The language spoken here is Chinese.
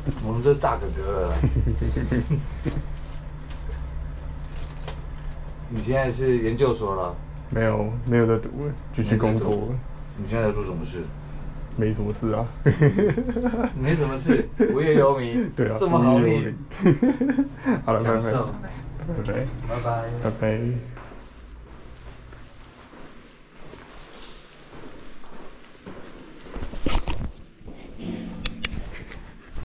我们这大哥哥了。你现在是研究所了？ 没有在读了，就去工作了。 你现在在做什么事？ 没什么事啊。 没什么事，无业游民。 对啊， 这么好命。 好了，拜拜。 享受。 拜拜。 拜拜。 拜拜。